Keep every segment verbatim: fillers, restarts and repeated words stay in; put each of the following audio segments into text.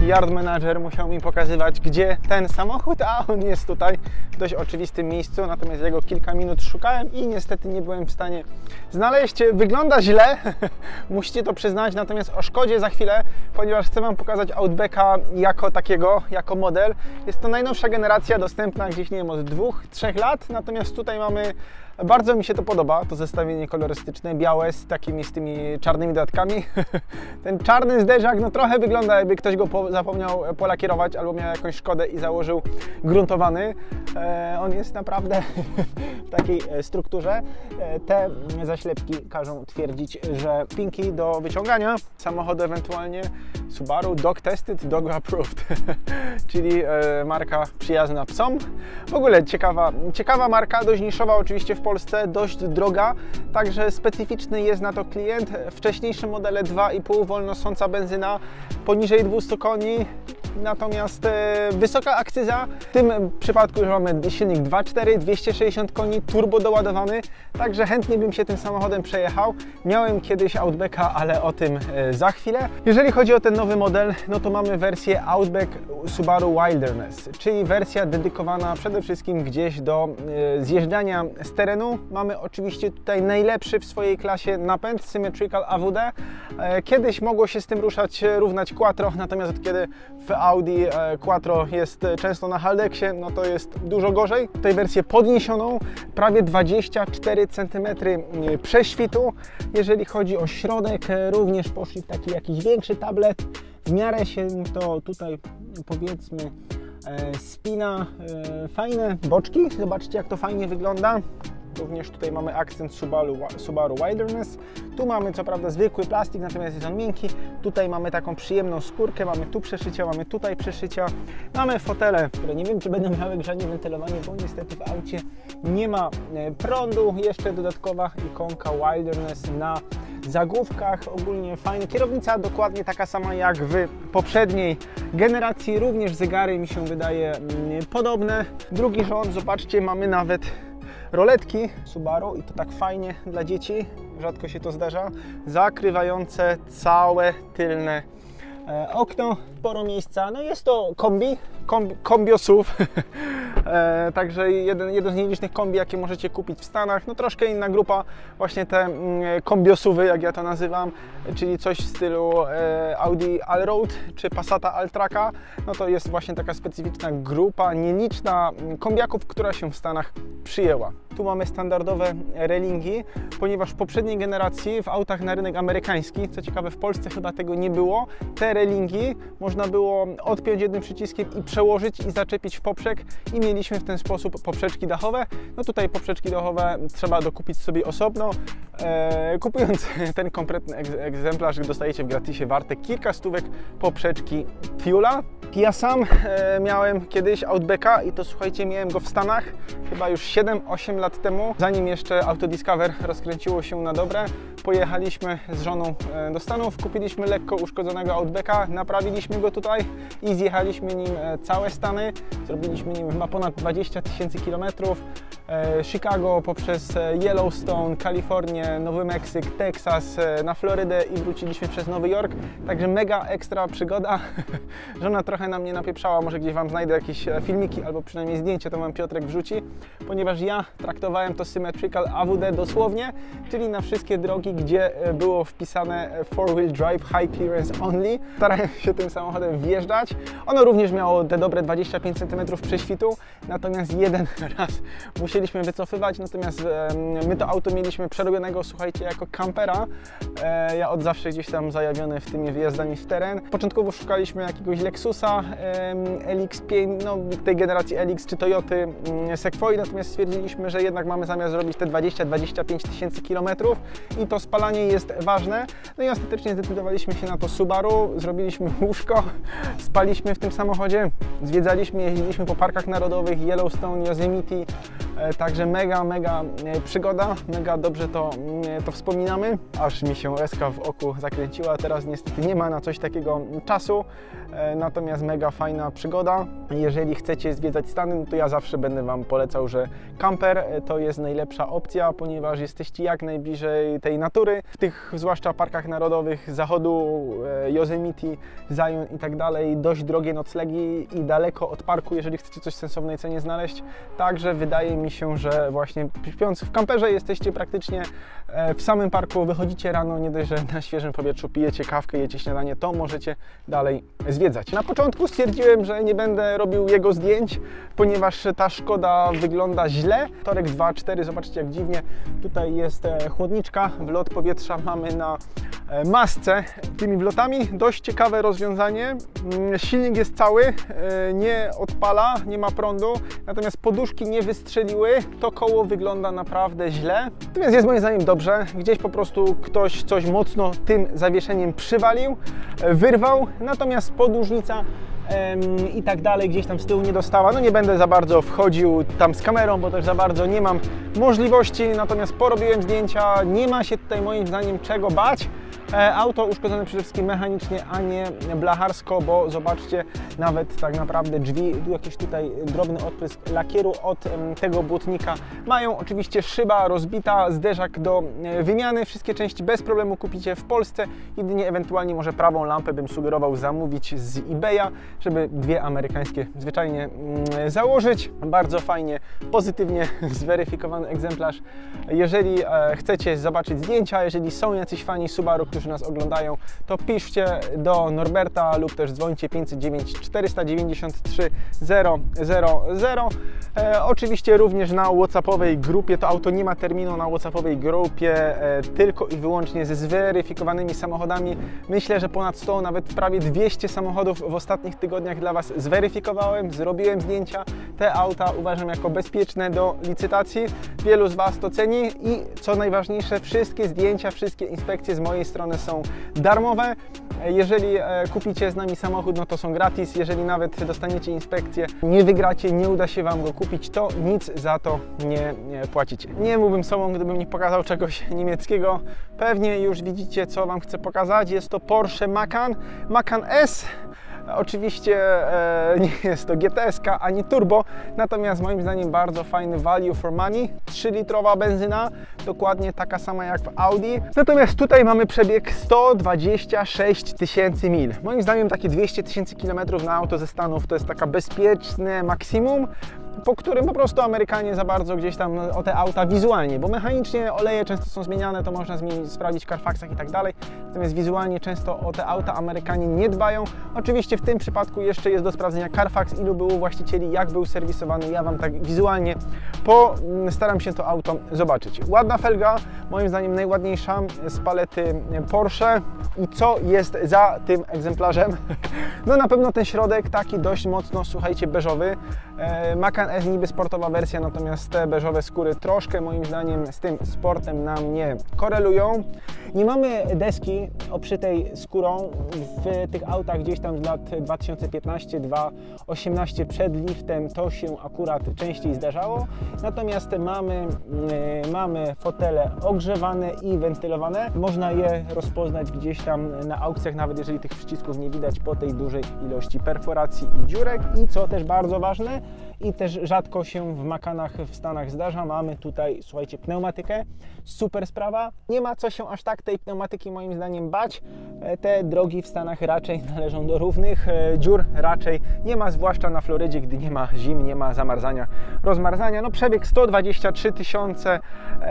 yard manager musiał mi pokazywać, gdzie ten samochód, a on jest tutaj w dość oczywistym miejscu, natomiast ja go kilka minut szukałem i niestety nie byłem w stanie znaleźć. Wygląda źle, musicie to przyznać, natomiast o Szkodzie za chwilę, ponieważ chcę Wam pokazać Outbacka jako takiego, jako model. Jest to najnowsza generacja, dostępna gdzieś, nie wiem, od dwóch, trzech lat, natomiast tutaj mamy, bardzo mi się to podoba, to zestawienie kolorystyczne, białe z takimi, z tymi czarnymi dodatkami. Ten czarny zderzak, no trochę wygląda, jakby ktoś go po, zapomniał polakierować albo miał jakąś Szkodę i założył gruntowany. E, on jest naprawdę w takiej strukturze. E, te zaślepki każą twierdzić, że pinki do wyciągania samochodu, ewentualnie Subaru dog tested, dog approved, czyli e, marka przyjazna psom. W ogóle ciekawa, ciekawa marka, dość niszowa oczywiście w Polsce, dość droga, także specyficzny jest na to klient. Wcześniejsze modele dwa i pół wolnosąca benzyna poniżej dwustu koni, natomiast e, wysoka akcyza. W tym przypadku już mamy silnik dwa cztery, dwieście sześćdziesiąt koni, turbo doładowany, także chętnie bym się tym samochodem przejechał. Miałem kiedyś Outbacka, ale o tym e, za chwilę. Jeżeli chodzi o ten nowy model, no to mamy wersję Outback Subaru Wilderness, czyli wersja dedykowana przede wszystkim gdzieś do e, zjeżdżania z terenu. Mamy oczywiście tutaj najlepszy w swojej klasie napęd Symmetrical A W D. E, kiedyś mogło się z tym ruszać, równać Quattro, natomiast od kiedy w Audi e, Quattro jest często na Haldexie, no to jest dużo gorzej. Tutaj wersję podniesioną, prawie dwadzieścia cztery centymetry prześwitu. Jeżeli chodzi o środek, e, również poszli w taki jakiś większy tablet. W miarę się to tutaj, powiedzmy, e, spina. E, fajne boczki, zobaczcie jak to fajnie wygląda. Również tutaj mamy akcent Subaru, Subaru Wilderness. Tu mamy co prawda zwykły plastik, natomiast jest on miękki. Tutaj mamy taką przyjemną skórkę, mamy tu przeszycia, mamy tutaj przeszycia. Mamy fotele, które nie wiem, czy będą miały grzanie, wentylowanie, bo niestety w aucie nie ma prądu. Jeszcze dodatkowa ikonka Wilderness na zagłówkach. Ogólnie fajnie. Kierownica dokładnie taka sama jak w poprzedniej generacji. Również zegary mi się wydaje podobne. Drugi rząd, zobaczcie, mamy nawet roletki Subaru i to tak fajnie dla dzieci, rzadko się to zdarza, zakrywające całe tylne e, okno, sporo miejsca. No jest to kombi, kombi kombi S U V, e, także jeden, jeden z nielicznych kombi, jakie możecie kupić w Stanach. No troszkę inna grupa, właśnie te mm, kombi S U V y, jak ja to nazywam, czyli coś w stylu e, Audi Allroad czy Passata Alltracka. No to jest właśnie taka specyficzna grupa, nieliczna kombiaków, która się w Stanach przyjęła. Tu mamy standardowe relingi, ponieważ w poprzedniej generacji w autach na rynek amerykański, co ciekawe w Polsce chyba tego nie było, te relingi można było odpiąć jednym przyciskiem i przełożyć i zaczepić w poprzek i mieliśmy w ten sposób poprzeczki dachowe. No tutaj poprzeczki dachowe trzeba dokupić sobie osobno. Eee, kupując ten kompletny egzemplarz dostajecie w gratisie warte kilka stówek poprzeczki Fuela. Ja sam e, miałem kiedyś Outbacka i to słuchajcie, miałem go w Stanach chyba już siedem osiem lat temu, zanim jeszcze Autodiscover rozkręciło się na dobre. Pojechaliśmy z żoną e, do Stanów, kupiliśmy lekko uszkodzonego Outbacka, naprawiliśmy go tutaj i zjechaliśmy nim e, całe Stany. Zrobiliśmy nim chyba ponad dwadzieścia tysięcy kilometrów. E, Chicago poprzez Yellowstone, Kalifornię, Nowy Meksyk, Teksas, e, na Florydę i wróciliśmy przez Nowy Jork. Także mega ekstra przygoda. Żona trochę na mnie napieprzała, może gdzieś Wam znajdę jakieś filmiki albo przynajmniej zdjęcie, to Wam Piotrek wrzuci, ponieważ ja traktowałem to Symmetrical A W D dosłownie, czyli na wszystkie drogi, gdzie było wpisane four wheel drive high clearance only. Starałem się tym samochodem wjeżdżać. Ono również miało te dobre dwadzieścia pięć centymetrów prześwitu, natomiast jeden raz musieliśmy wycofywać, natomiast my to auto mieliśmy przerobionego, słuchajcie, jako kampera. Ja od zawsze gdzieś tam zajawiony w tymi wyjazdami w teren. Początkowo szukaliśmy jakiegoś Lexusa L X pięć, no tej generacji L X czy Toyoty Sequoia, natomiast stwierdziliśmy, że jednak mamy zamiar zrobić te dwadzieścia do dwudziestu pięciu tysięcy kilometrów i to spalanie jest ważne. No i ostatecznie zdecydowaliśmy się na to Subaru, zrobiliśmy łóżko, spaliśmy w tym samochodzie, zwiedzaliśmy, jeździliśmy po parkach narodowych, Yellowstone, Yosemite, Także mega, mega przygoda, mega dobrze to, to wspominamy. Aż mi się łezka w oku zakręciła, teraz niestety nie ma na coś takiego czasu, natomiast mega fajna przygoda. Jeżeli chcecie zwiedzać Stany, to ja zawsze będę Wam polecał, że camper to jest najlepsza opcja, ponieważ jesteście jak najbliżej tej natury. W tych zwłaszcza parkach narodowych zachodu, Yosemite, Zion i tak dalej, dość drogie noclegi i daleko od parku, jeżeli chcecie coś w sensownej cenie znaleźć. Także wydaje mi się, że właśnie śpiąc w kamperze jesteście praktycznie w samym parku, wychodzicie rano, nie dość, że na świeżym powietrzu pijecie kawkę, jecie śniadanie, to możecie dalej zwiedzać. Na początku stwierdziłem, że nie będę robił jego zdjęć, ponieważ ta Szkoda wygląda źle. Torek dwa cztery, zobaczcie jak dziwnie. Tutaj jest chłodniczka, wlot powietrza mamy na masce tymi wlotami. Dość ciekawe rozwiązanie. Silnik jest cały, nie odpala, nie ma prądu, natomiast poduszki nie wystrzeliły. To koło wygląda naprawdę źle. Natomiast jest moim zdaniem dobrze. Gdzieś po prostu ktoś coś mocno tym zawieszeniem przywalił, wyrwał, natomiast podłużnica i tak dalej gdzieś tam z tyłu nie dostała. No nie będę za bardzo wchodził tam z kamerą, bo też za bardzo nie mam możliwości, natomiast porobiłem zdjęcia, nie ma się tutaj moim zdaniem czego bać. Auto uszkodzone przede wszystkim mechanicznie, a nie blacharsko, bo zobaczcie, nawet tak naprawdę drzwi, tu jakiś tutaj drobny odprysk lakieru od tego błotnika mają. Oczywiście szyba rozbita, zderzak do wymiany, wszystkie części bez problemu kupicie w Polsce, jedynie ewentualnie może prawą lampę bym sugerował zamówić z eBaya, żeby dwie amerykańskie zwyczajnie założyć. Bardzo fajnie, pozytywnie zweryfikowany egzemplarz. Jeżeli chcecie zobaczyć zdjęcia, jeżeli są jacyś fani Subaru, którzy nas oglądają, to piszcie do Norberta lub też dzwońcie pięćset dziewięć czterysta dziewięćdziesiąt trzy zero zero zero. E, oczywiście również na whatsappowej grupie, to auto nie ma terminu, na whatsappowej grupie e, tylko i wyłącznie ze zweryfikowanymi samochodami. Myślę, że ponad sto, nawet prawie dwieście samochodów w ostatnich tygodniach dla Was zweryfikowałem, zrobiłem zdjęcia. Te auta uważam jako bezpieczne do licytacji. Wielu z Was to ceni i co najważniejsze, wszystkie zdjęcia, wszystkie inspekcje z mojej strony są darmowe. Jeżeli kupicie z nami samochód, no to są gratis. Jeżeli nawet dostaniecie inspekcję, nie wygracie, nie uda się Wam go kupić, to nic za to nie, nie płacicie. Nie byłbym sobą, gdybym nie pokazał czegoś niemieckiego. Pewnie już widzicie, co Wam chcę pokazać. Jest to Porsche Macan, Macan S. Oczywiście e, nie jest to G T S-ka ani turbo, natomiast moim zdaniem bardzo fajny value for money. trzy litrowa benzyna, dokładnie taka sama jak w Audi. Natomiast tutaj mamy przebieg sto dwadzieścia sześć tysięcy mil. Moim zdaniem takie dwieście tysięcy kilometrów na auto ze Stanów to jest taka bezpieczne maksimum, po którym po prostu Amerykanie za bardzo gdzieś tam o te auta wizualnie, bo mechanicznie oleje często są zmieniane, to można zmienić, sprawdzić w Carfaxach i tak dalej, natomiast wizualnie często o te auta Amerykanie nie dbają. Oczywiście w tym przypadku jeszcze jest do sprawdzenia Carfax, ilu było właścicieli, jak był serwisowany, ja Wam tak wizualnie postaram się to auto zobaczyć. Ładna felga, moim zdaniem najładniejsza z palety Porsche. I co jest za tym egzemplarzem? No na pewno ten środek taki dość mocno, słuchajcie, beżowy. Macan S niby sportowa wersja, natomiast te beżowe skóry troszkę moim zdaniem z tym sportem nam nie korelują. Nie mamy deski obszytej skórą w tych autach gdzieś tam z lat dwa tysiące piętnaście dwa tysiące osiemnaście przed liftem, to się akurat częściej zdarzało. Natomiast mamy, mamy fotele ogrzewane i wentylowane. Można je rozpoznać gdzieś tam na aukcjach, nawet jeżeli tych przycisków nie widać po tej dużej ilości perforacji i dziurek. I co też bardzo ważne i też rzadko się w Macanach w Stanach zdarza, mamy tutaj, słuchajcie, pneumatykę. Super sprawa. Nie ma co się aż tak tej pneumatyki moim zdaniem bać. Te drogi w Stanach raczej należą do równych. Dziur raczej nie ma, zwłaszcza na Florydzie, gdy nie ma zim, nie ma zamarzania, rozmarzania. No przebieg sto dwadzieścia trzy tysiące,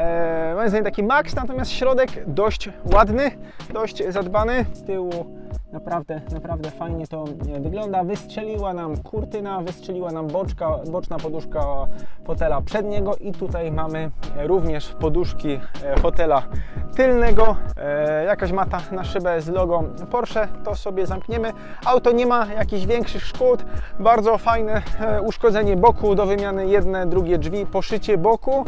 e, moim zdaniem taki maks, natomiast środek dość ładny, dość zadbany. Z tyłu naprawdę, naprawdę fajnie to wygląda. Wystrzeliła nam kurtyna, wystrzeliła nam boczka, boczna poduszka fotela przedniego i tutaj mamy również poduszki fotela tylnego. E, jakaś mata na szybę z logo Porsche, to sobie zamkniemy. Auto nie ma jakichś większych szkód, bardzo fajne e, uszkodzenie boku do wymiany, jedne, drugie drzwi, poszycie boku.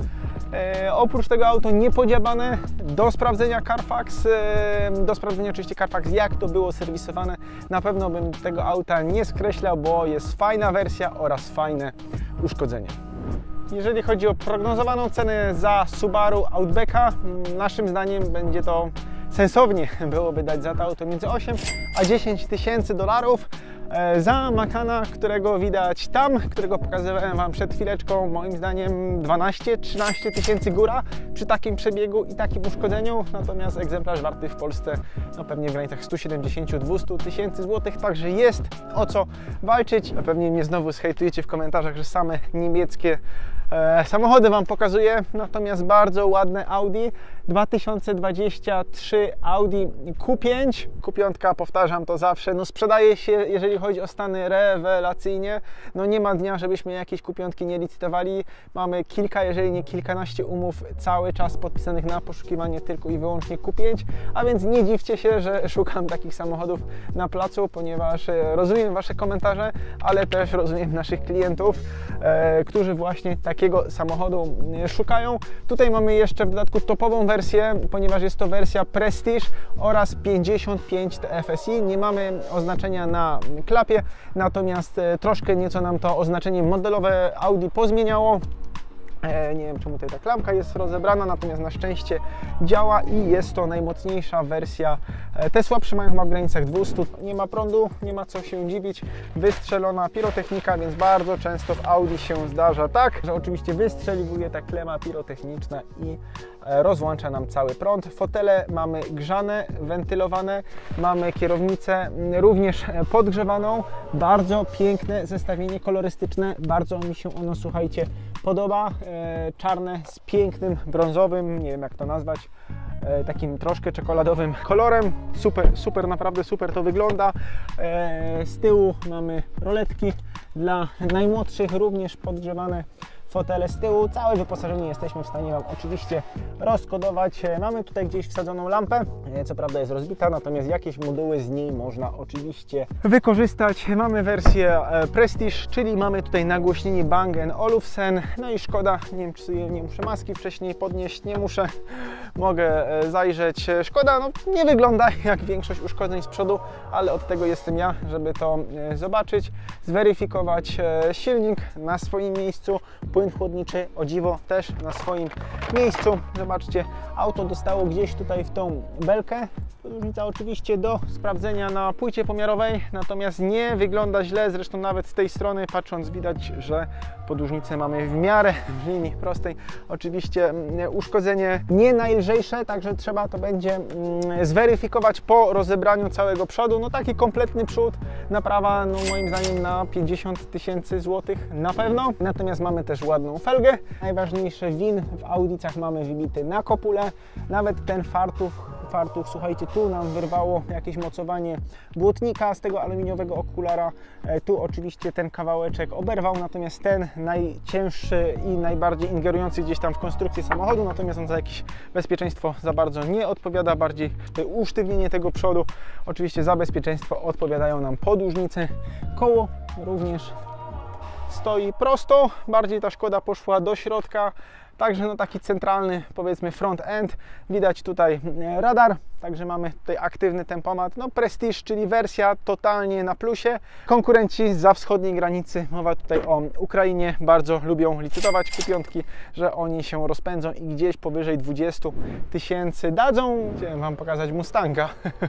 E, oprócz tego auto niepodziabane, do sprawdzenia Carfax, e, do sprawdzenia oczywiście Carfax, jak to było serwisowane. Na pewno bym tego auta nie skreślał, bo jest fajna wersja oraz fajne uszkodzenie. Jeżeli chodzi o prognozowaną cenę za Subaru Outbacka, naszym zdaniem będzie to sensownie byłoby dać za to auto między osiem a dziesięć tysięcy dolarów. Za Macana, którego widać tam, którego pokazywałem Wam przed chwileczką, moim zdaniem dwanaście trzynaście tysięcy góra przy takim przebiegu i takim uszkodzeniu, natomiast egzemplarz warty w Polsce no pewnie w granicach sto siedemdziesiąt do dwustu tysięcy złotych, także jest o co walczyć. Pewnie mnie znowu zhejtujecie w komentarzach, że same niemieckie e, samochody Wam pokazuję, natomiast bardzo ładne Audi. dwa tysiące dwudziesty trzeci Audi Q pięć, Q pięć, powtarzam to zawsze, no sprzedaje się, jeżeli chodzi o stany, rewelacyjnie. No nie ma dnia, żebyśmy jakieś Q pięć nie licytowali. Mamy kilka, jeżeli nie kilkanaście umów cały czas podpisanych na poszukiwanie tylko i wyłącznie Q pięć, a więc nie dziwcie się, że szukam takich samochodów na placu, ponieważ rozumiem Wasze komentarze, ale też rozumiem naszych klientów, e, którzy właśnie takiego samochodu szukają. Tutaj mamy jeszcze w dodatku topową wersję, ponieważ jest to wersja Prestige oraz pięćdziesiąt pięć T F S I. Nie mamy oznaczenia na klapie, natomiast troszkę nieco nam to oznaczenie modelowe Audi pozmieniało. E, nie wiem, czemu tutaj ta klamka jest rozebrana, natomiast na szczęście działa i jest to najmocniejsza wersja. E, te słabsze mają chyba w granicach dwieście. Nie ma prądu, nie ma co się dziwić. Wystrzelona pirotechnika, więc bardzo często w Audi się zdarza tak, że oczywiście wystrzeliwuje ta klema pirotechniczna i e, rozłącza nam cały prąd. Fotele mamy grzane, wentylowane, mamy kierownicę również podgrzewaną. Bardzo piękne zestawienie kolorystyczne, bardzo mi się ono, słuchajcie, podoba. E, czarne z pięknym brązowym, nie wiem jak to nazwać, e, takim troszkę czekoladowym kolorem. Super, super, naprawdę super to wygląda. E, z tyłu mamy roletki dla najmłodszych, również podgrzewane fotele z tyłu. Całe wyposażenie jesteśmy w stanie Wam oczywiście rozkodować. Mamy tutaj gdzieś wsadzoną lampę, co prawda jest rozbita, natomiast jakieś moduły z niej można oczywiście wykorzystać. Mamy wersję Prestige, czyli mamy tutaj nagłośnienie Bang and Olufsen. No i szkoda, nie wiem czy sobie nie muszę maski wcześniej podnieść, nie muszę, mogę zajrzeć. Szkoda, no nie wygląda jak większość uszkodzeń z przodu, ale od tego jestem ja, żeby to zobaczyć, zweryfikować silnik na swoim miejscu. Płyn chłodniczy, o dziwo, też na swoim miejscu. Zobaczcie, auto dostało gdzieś tutaj w tą belkę. Podłużnica oczywiście do sprawdzenia na płycie pomiarowej, natomiast nie wygląda źle. Zresztą nawet z tej strony patrząc widać, że podłużnicę mamy w miarę w linii prostej. Oczywiście uszkodzenie nie najlżejsze, także trzeba to będzie zweryfikować po rozebraniu całego przodu. No taki kompletny przód, naprawa, no moim zdaniem na pięćdziesiąt tysięcy złotych na pewno. Natomiast mamy też ładną felgę. Najważniejsze, win w Audicach mamy wybity na kopule. Nawet ten fartuch, fartuch, słuchajcie, tu nam wyrwało jakieś mocowanie błotnika z tego aluminiowego okulara. Tu oczywiście ten kawałeczek oberwał, natomiast ten najcięższy i najbardziej ingerujący gdzieś tam w konstrukcję samochodu, natomiast on za jakieś bezpieczeństwo za bardzo nie odpowiada, bardziej usztywnienie tego przodu. Oczywiście za bezpieczeństwo odpowiadają nam podłużnice. Koło również stoi prosto, bardziej ta Szkoda poszła do środka, także no taki centralny, powiedzmy, front end. Widać tutaj radar, także mamy tutaj aktywny tempomat. No Prestige, czyli wersja totalnie na plusie. Konkurenci zza wschodniej granicy, mowa tutaj o Ukrainie, bardzo lubią licytować Q pięć, że oni się rozpędzą i gdzieś powyżej dwudziestu tysięcy dadzą. Chciałem Wam pokazać Mustanga,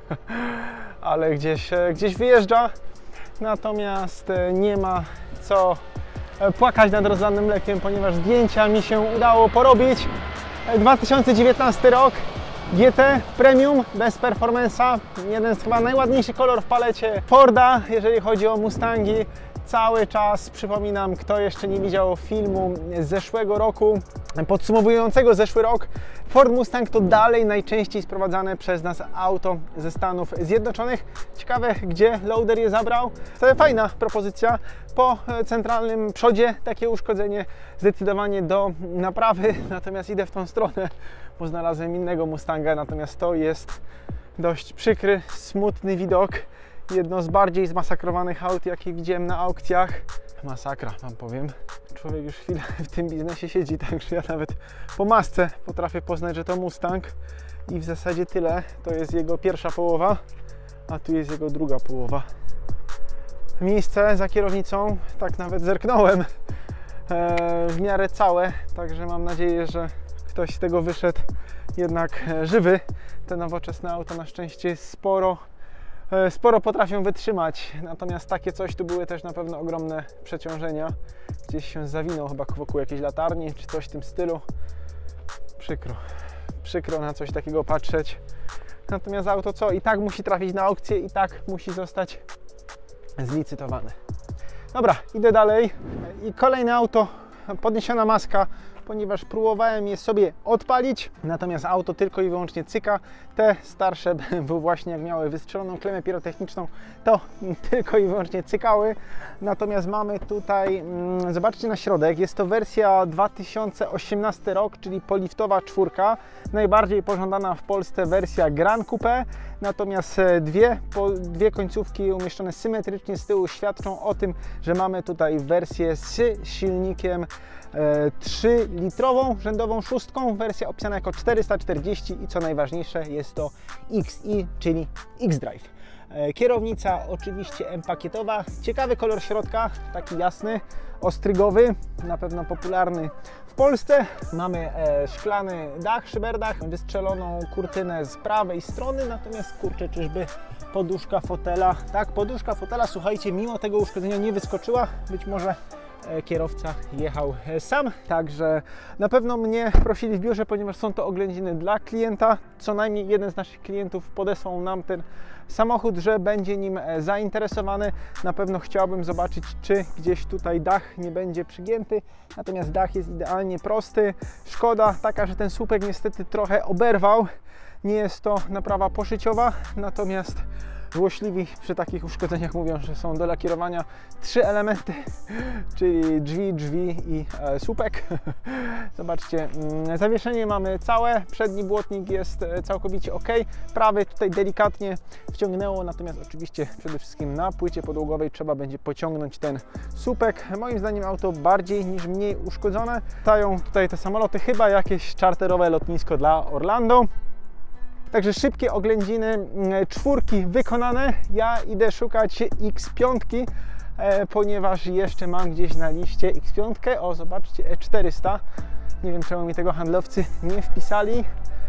ale gdzieś, gdzieś wyjeżdża. Natomiast nie ma co płakać nad rozlanym mlekiem, ponieważ zdjęcia mi się udało porobić. dwa tysiące dziewiętnasty rok, G T Premium bez performance'a, jeden z chyba najładniejszych kolor w palecie Forda, jeżeli chodzi o Mustangi. Cały czas przypominam, kto jeszcze nie widział filmu z zeszłego roku, podsumowującego zeszły rok, Ford Mustang to dalej najczęściej sprowadzane przez nas auto ze Stanów Zjednoczonych. Ciekawe, gdzie loader je zabrał. To fajna propozycja. Po centralnym przodzie takie uszkodzenie zdecydowanie do naprawy, natomiast idę w tą stronę, bo znalazłem innego Mustanga, natomiast to jest dość przykry, smutny widok. Jedno z bardziej zmasakrowanych aut, jakie widziałem na aukcjach. Masakra, wam powiem. Człowiek już chwilę w tym biznesie siedzi, także ja nawet po masce potrafię poznać, że to Mustang. I w zasadzie tyle. To jest jego pierwsza połowa, a tu jest jego druga połowa. Miejsce za kierownicą, tak nawet zerknąłem. w miarę całe, także mam nadzieję, że ktoś z tego wyszedł jednak żywy. Te nowoczesne auta na szczęście sporo, sporo potrafią wytrzymać, natomiast takie coś, tu były też na pewno ogromne przeciążenia. Gdzieś się zawinął chyba wokół jakiejś latarni, czy coś w tym stylu. Przykro, przykro na coś takiego patrzeć. Natomiast auto co? I tak musi trafić na aukcję, i tak musi zostać zlicytowane. Dobra, idę dalej. I kolejne auto, podniesiona maska, ponieważ próbowałem je sobie odpalić, natomiast auto tylko i wyłącznie cyka. Te starsze B M W właśnie, jak miały wystrzeloną klemę pirotechniczną, to tylko i wyłącznie cykały. Natomiast mamy tutaj, mm, zobaczcie na środek, jest to wersja dwa tysiące osiemnasty rok, czyli poliftowa czwórka. Najbardziej pożądana w Polsce wersja Gran Coupe. Natomiast dwie, po, dwie końcówki umieszczone symetrycznie z tyłu świadczą o tym, że mamy tutaj wersję z silnikiem e, trzy litrową, rzędową szóstką, wersja opisana jako czterysta czterdzieści i co najważniejsze jest to X I, czyli X-Drive. E, kierownica oczywiście M-pakietowa, ciekawy kolor środka, taki jasny, ostrygowy, na pewno popularny w Polsce. Mamy e, szklany dach, szyberdach, wystrzeloną kurtynę z prawej strony, natomiast kurczę, czyżby poduszka fotela, tak, poduszka fotela, słuchajcie, mimo tego uszkodzenia nie wyskoczyła, być może e, kierowca jechał e, sam, także na pewno mnie prosili w biurze, ponieważ są to oględziny dla klienta, co najmniej jeden z naszych klientów podesłał nam ten samochód, że będzie nim zainteresowany. Na pewno chciałbym zobaczyć, czy gdzieś tutaj dach nie będzie przygięty, natomiast dach jest idealnie prosty. Szkoda taka, że ten słupek niestety trochę oberwał. Nie jest to naprawa poszyciowa, natomiast złośliwi przy takich uszkodzeniach mówią, że są do lakierowania trzy elementy, czyli drzwi, drzwi i e, słupek. Zobaczcie, zawieszenie mamy całe, przedni błotnik jest całkowicie ok, prawy tutaj delikatnie wciągnęło, natomiast oczywiście przede wszystkim na płycie podłogowej trzeba będzie pociągnąć ten słupek. Moim zdaniem auto bardziej niż mniej uszkodzone. Stają tutaj te samoloty, chyba jakieś czarterowe lotnisko dla Orlando. Także szybkie oględziny czwórki wykonane. Ja idę szukać X pięć, e, ponieważ jeszcze mam gdzieś na liście X pięć. O, zobaczcie, E czterysta. Nie wiem, czemu mi tego handlowcy nie wpisali.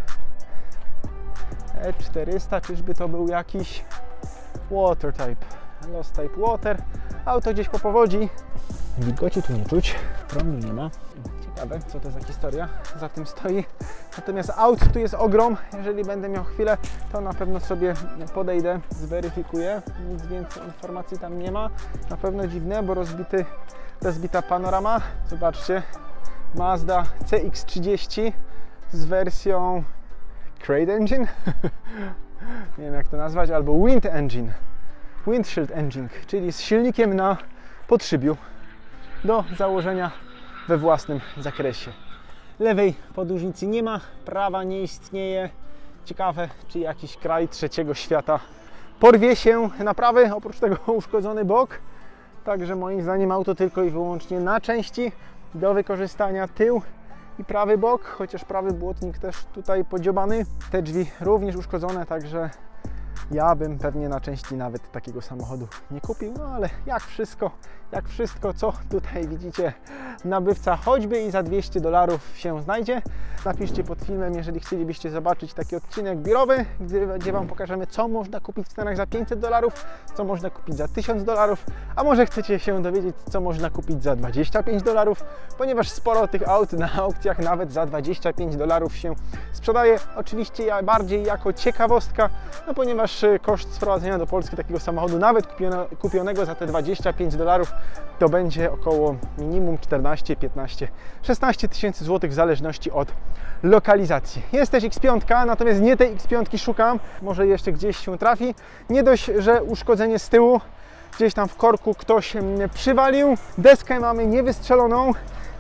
E czterysta, czyżby to był jakiś water type, lost type water. Auto gdzieś po powodzi. Wilgoci tu nie czuć, prądu nie ma. Ciekawe, co to za historia za tym stoi. Natomiast aut tu jest ogrom. Jeżeli będę miał chwilę, to na pewno sobie podejdę, zweryfikuję. Nic więcej informacji tam nie ma. Na pewno dziwne, bo rozbity, rozbita panorama. Zobaczcie, Mazda C X trzydzieści z wersją Crate Engine. Nie wiem, jak to nazwać, albo Wind Engine. Windshield Engine, czyli z silnikiem na podszybiu do założenia we własnym zakresie. Lewej podłużnicy nie ma, prawa nie istnieje. Ciekawe, czy jakiś kraj trzeciego świata porwie się na prawy, oprócz tego uszkodzony bok. Także moim zdaniem auto tylko i wyłącznie na części do wykorzystania tył i prawy bok, chociaż prawy błotnik też tutaj podziobany. Te drzwi również uszkodzone, także ja bym pewnie na części nawet takiego samochodu nie kupił, no ale jak wszystko, jak wszystko, co tutaj widzicie, nabywca choćby i za dwieście dolarów się znajdzie. Napiszcie pod filmem, jeżeli chcielibyście zobaczyć taki odcinek biurowy, gdzie, gdzie Wam pokażemy, co można kupić w cenach za pięćset dolarów, co można kupić za tysiąc dolarów, a może chcecie się dowiedzieć, co można kupić za dwadzieścia pięć dolarów, ponieważ sporo tych aut na aukcjach nawet za dwadzieścia pięć dolarów się sprzedaje. Oczywiście ja bardziej jako ciekawostka, no ponieważ koszt sprowadzenia do Polski takiego samochodu, nawet kupione, kupionego za te dwadzieścia pięć dolarów, to będzie około minimum czternaście, piętnaście, szesnaście tysięcy złotych w zależności od lokalizacji. Jest też X pięć, natomiast nie tej X pięć szukam, może jeszcze gdzieś się trafi. Nie dość, że uszkodzenie z tyłu, gdzieś tam w korku ktoś przywalił, deskę mamy niewystrzeloną,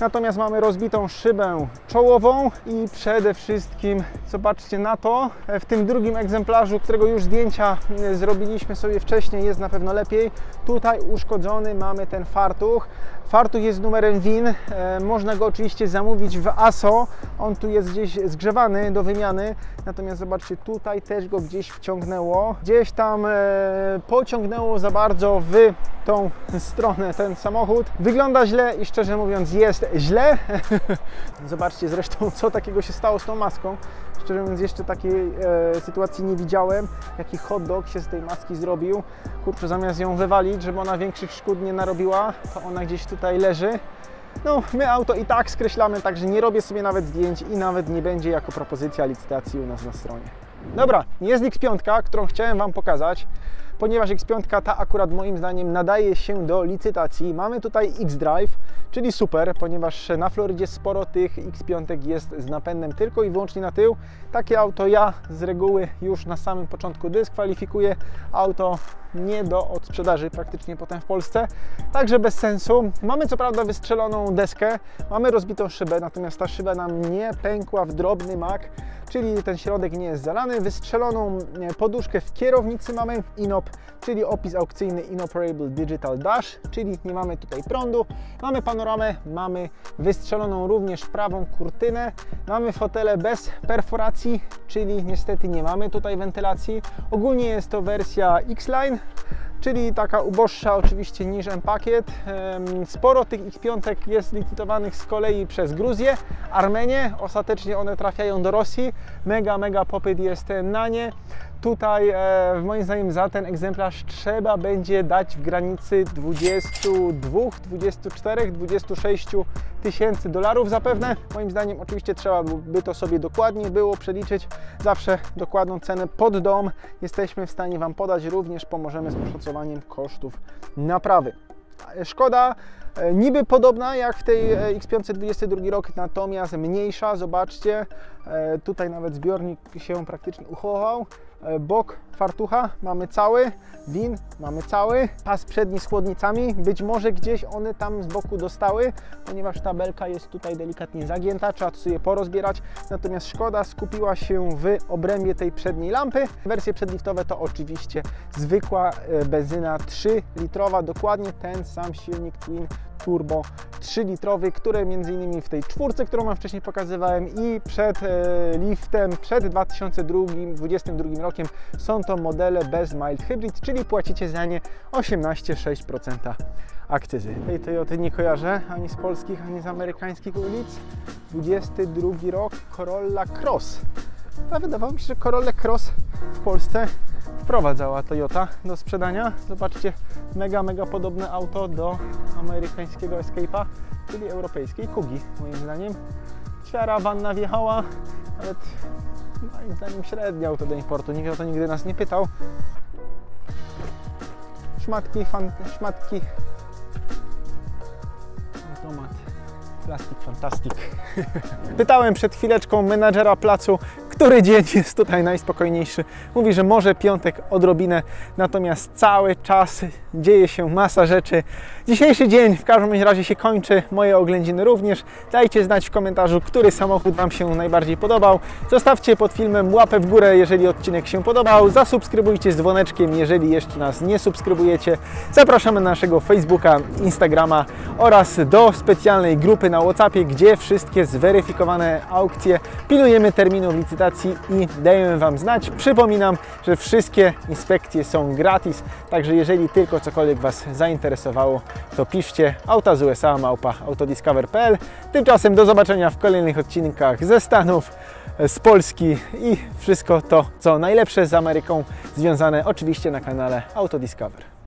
Natomiast mamy rozbitą szybę czołową i przede wszystkim zobaczcie na to. W tym drugim egzemplarzu, którego już zdjęcia zrobiliśmy sobie wcześniej, jest na pewno lepiej. Tutaj uszkodzony mamy ten fartuch. Fartuch jest numerem W I N. E, można go oczywiście zamówić w A S O. On tu jest gdzieś zgrzewany do wymiany. Natomiast zobaczcie, tutaj też go gdzieś wciągnęło. Gdzieś tam e, pociągnęło za bardzo w tą stronę ten samochód. Wygląda źle i szczerze mówiąc jest źle. Zobaczcie zresztą, co takiego się stało z tą maską. Szczerze mówiąc, jeszcze takiej e, sytuacji nie widziałem. Jaki hot dog się z tej maski zrobił. Kurczę, zamiast ją wywalić, żeby ona większych szkód nie narobiła, to ona gdzieś tutaj leży. No, my auto i tak skreślamy, także nie robię sobie nawet zdjęć i nawet nie będzie jako propozycja licytacji u nas na stronie. Dobra, jest X pięć, którą chciałem Wam pokazać, ponieważ X pięć ta akurat moim zdaniem nadaje się do licytacji. Mamy tutaj X-Drive, czyli super, ponieważ na Florydzie sporo tych X pięć jest z napędem tylko i wyłącznie na tył. Takie auto ja z reguły już na samym początku dyskwalifikuję. Auto nie do odsprzedaży praktycznie potem w Polsce, także bez sensu. Mamy co prawda wystrzeloną deskę, mamy rozbitą szybę, natomiast ta szyba nam nie pękła w drobny mak, czyli ten środek nie jest zalany. Wystrzeloną poduszkę w kierownicy mamy Inop, czyli opis aukcyjny Inoperable Digital Dash, czyli nie mamy tutaj prądu. Mamy panoramę, mamy wystrzeloną również prawą kurtynę, mamy fotele bez perforacji, czyli niestety nie mamy tutaj wentylacji. Ogólnie jest to wersja X-Line, czyli taka uboższa oczywiście niż M-Pakiet. Sporo tych X pięć jest licytowanych z kolei przez Gruzję, Armenię. Ostatecznie one trafiają do Rosji. Mega, mega popyt jest na nie. Tutaj e, moim zdaniem za ten egzemplarz trzeba będzie dać w granicy dwudziestu dwóch, dwudziestu czterech, dwudziestu sześciu tysięcy dolarów zapewne. Moim zdaniem oczywiście trzeba by to sobie dokładnie było przeliczyć. Zawsze dokładną cenę pod dom jesteśmy w stanie Wam podać. Również pomożemy z oszacowaniem kosztów naprawy. Szkoda niby podobna jak w tej X pięć dwudziesty drugi rok, natomiast mniejsza. Zobaczcie, tutaj nawet zbiornik się praktycznie uchował. Bok fartucha mamy cały, W I N mamy cały, pas przedni z chłodnicami, być może gdzieś one tam z boku dostały, ponieważ tabelka jest tutaj delikatnie zagięta, trzeba to sobie porozbierać, natomiast Szkoda skupiła się w obrębie tej przedniej lampy. Wersje przedliftowe to oczywiście zwykła benzyna trzy litrowa, dokładnie ten sam silnik Twin Turbo trzy litrowy, które między innymi w tej czwórce, którą Wam wcześniej pokazywałem, i przed e, liftem, przed dwa tysiące dwudziestym drugim rokiem są to modele bez mild hybrid, czyli płacicie za nie osiemnaście przecinek sześć procent akcyzy. Tej Toyoty nie kojarzę ani z polskich, ani z amerykańskich ulic. dwudziesty drugi rok, Corolla Cross. A wydawało mi się, że Corolla Cross w Polsce wprowadzała Toyota do sprzedania. Zobaczcie, mega, mega podobne auto do amerykańskiego Escape'a, czyli europejskiej Kugi, moim zdaniem. Ćwiara wanna wjechała, nawet moim zdaniem średnie auto do importu, nikt o to nigdy nas nie pytał. Szmatki, fan, szmatki. Automat. Plastik, fantastik. Pytałem przed chwileczką menadżera placu, który dzień jest tutaj najspokojniejszy. Mówi, że może piątek odrobinę, natomiast cały czas dzieje się masa rzeczy. Dzisiejszy dzień w każdym razie się kończy, moje oględziny również. Dajcie znać w komentarzu, który samochód Wam się najbardziej podobał. Zostawcie pod filmem łapę w górę, jeżeli odcinek się podobał. Zasubskrybujcie z dzwoneczkiem, jeżeli jeszcze nas nie subskrybujecie. Zapraszamy na naszego Facebooka, Instagrama oraz do specjalnej grupy na WhatsAppie, gdzie wszystkie zweryfikowane aukcje pilnujemy terminów licytacji i dajemy Wam znać. Przypominam, że wszystkie inspekcje są gratis, także jeżeli tylko cokolwiek Was zainteresowało, to piszcie auta z U S A małpa autodiscover kropka p l. Tymczasem do zobaczenia w kolejnych odcinkach ze Stanów, z Polski i wszystko to, co najlepsze z Ameryką związane oczywiście na kanale Autodiscover.